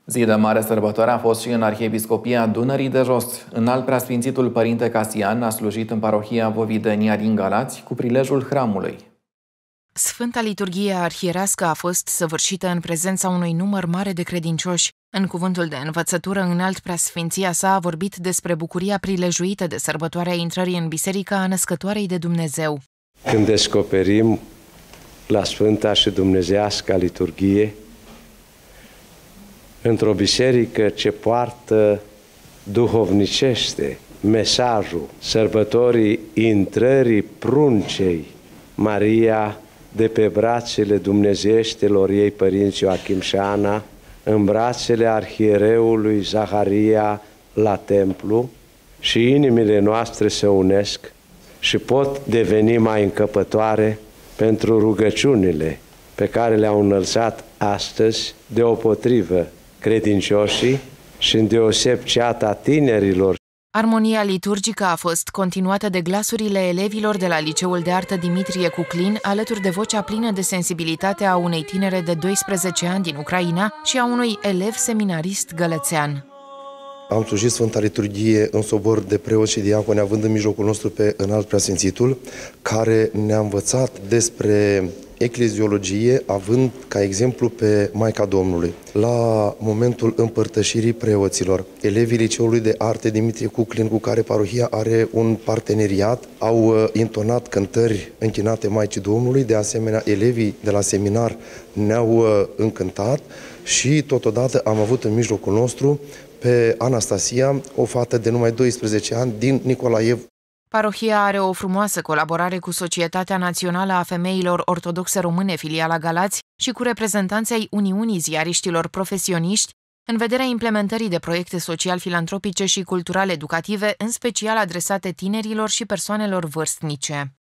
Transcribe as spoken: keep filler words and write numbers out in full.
Zi de mare sărbătoare a fost și în Arhiepiscopia Dunării de Jos. Înalt Preasfințitul Părinte Casian a slujit în parohia Vovidenia din Galați cu prilejul hramului. Sfânta liturghie arhierească a fost săvârșită în prezența unui număr mare de credincioși. În cuvântul de învățătură, Înalt Preasfinția sa a vorbit despre bucuria prilejuită de sărbătoarea intrării în Biserica a Născătoarei de Dumnezeu. Când descoperim la Sfânta și Dumnezeiasca liturghie, într-o biserică ce poartă duhovnicește mesajul sărbătorii intrării pruncei Maria de pe brațele dumnezeieștilor ei părinți Ioachim și Ana, în brațele arhiereului Zaharia la templu, și inimile noastre se unesc și pot deveni mai încăpătoare pentru rugăciunile pe care le-au înălțat astăzi deopotrivă credincioșii și îndeoseb ceata tinerilor. Armonia liturgică a fost continuată de glasurile elevilor de la Liceul de Artă Dimitrie Cuclin, alături de vocea plină de sensibilitate a unei tinere de doisprezece ani din Ucraina și a unui elev seminarist gălățean. Am slujit Sfânta Liturghie în sobor de preoți și diaconi, având în mijlocul nostru pe Înalt Preasfințitul, care ne-a învățat despre ecleziologie, având ca exemplu pe Maica Domnului. La momentul împărtășirii preoților, elevii Liceului de Arte Dimitrie Cuclin, cu care parohia are un parteneriat, au intonat cântări închinate Maicii Domnului. De asemenea, elevii de la seminar ne-au încântat și totodată am avut în mijlocul nostru pe Anastasia, o fată de numai doisprezece ani din Nicolaev. Parohia are o frumoasă colaborare cu Societatea Națională a Femeilor Ortodoxe Române, filiala Galați, și cu reprezentanții ai Uniunii Ziariștilor Profesioniști, în vederea implementării de proiecte social-filantropice și cultural-educative, în special adresate tinerilor și persoanelor vârstnice.